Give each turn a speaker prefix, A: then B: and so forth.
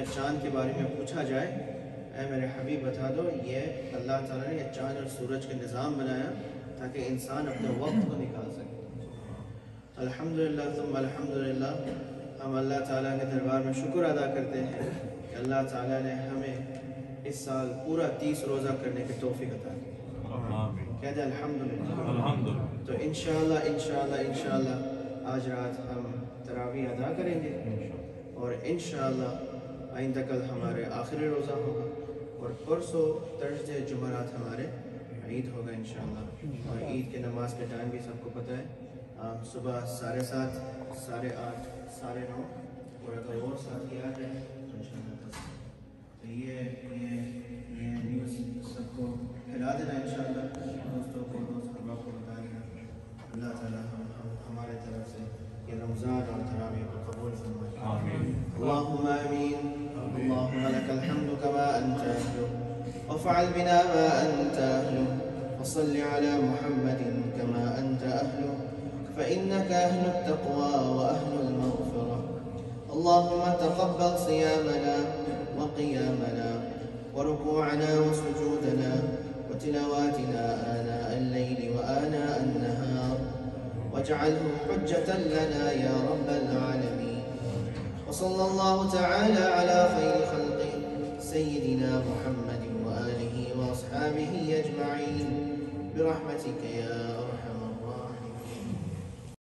A: چاند کے بارے میں پوچھا جائے، اے میرے حبیب بتا دو یہ اللہ تعالیٰ نے یہ چاند اور سورج کے نظام بنایا تاکہ انسان اپنے وقت کو نکال سکے۔ الحمدللہ ثم الحمدللہ، ہم اللہ تعالیٰ کے دربار میں شکر ادا کرتے ہیں کہ اللہ تعالیٰ نے ہمیں اس سال پورا 30 روزہ کرنے کی توفیق عطا کی۔ کہتے ہیں الحمدللہ۔ تو انشاءاللہ آج رات ہم تراویح ادا کریں گے، اور انشاءاللہ آئندہ کل ہمارے آخری روزہ ہوگا، اور پرسوں ترسڈے جمعرات ہمارے عید ہوگا انشاءاللہ۔ اور عید کے نماز کے ٹائم بھی سب کو پتہ ہے، صبح 7:30، 8:30، 9:30، اور اگر اور ساتھ یاد ہے تو انشاءاللہ تو یہ نیوز سب کو پھیلا دینا انشاءاللہ، دوستوں کو، دوست احباب کو بتا دینا۔ اللہ تعالیٰ ہمارے طرف سے یہ رمضان اور تراویح کو قبول فرمائے، آمین، اللہم آمین۔ اللہم لک الحمد کما انت اہلہ وافعل بنا ما انت اہلہ وصل علی محمد کما انت اہلہ فإنك أهل التقوى وأهل المغفرة۔ اللهم تقبل صيامنا وقيامنا وركوعنا وسجودنا وتلاواتنا آناء الليل وآناء النهار، واجعله حجة لنا يا رب العالمين۔ وصلى الله تعالى على خير خلقه سيدنا محمد وآله وأصحابه أجمعين برحمتك يا أرحم